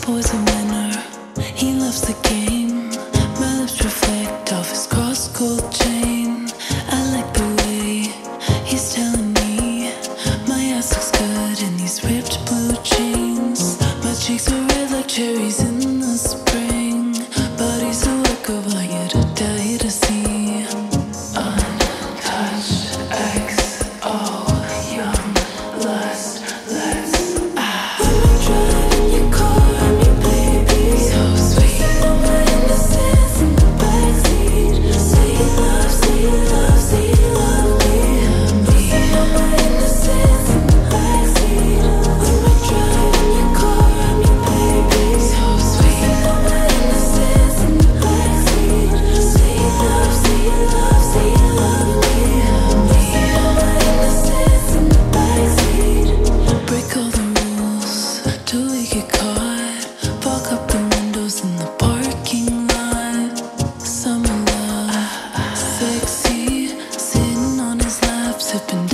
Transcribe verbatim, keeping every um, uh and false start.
boy's a winner, he loves the game. My lips reflect off his cross gold chain. I like the way he's telling me my ass looks good in these ripped blue jeans. My cheeks are red like cherries in the spring. Body's a work of art, you to die to see. Untouched X O, young lust, let's in the parking lot. Summer love, sexy, sitting on his lap, sipping